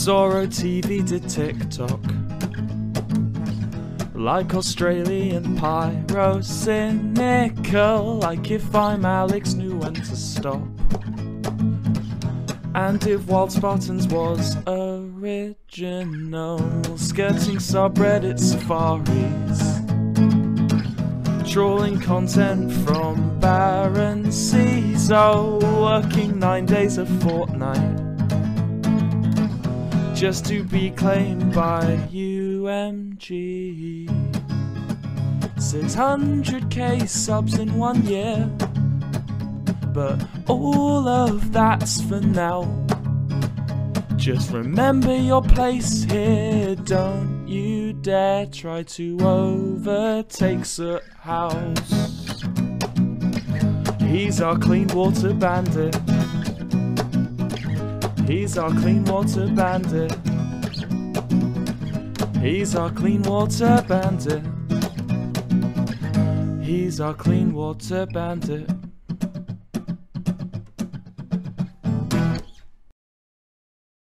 Zorro TV did TikTok. Like Australian pyro, cynical. Like if I'm Alex, knew when to stop. And if Wild Spartans was original, skirting subreddit safaris, trawling content from barren seas, oh, working 9 days a fortnight, just to be claimed by UMG. 600k subs in 1 year, but all of that's for now. Just remember your place here, don't you dare try to overtake Soot House. He's our clean water bandit. He's our clean water bandit. He's our clean water bandit. He's our clean water bandit.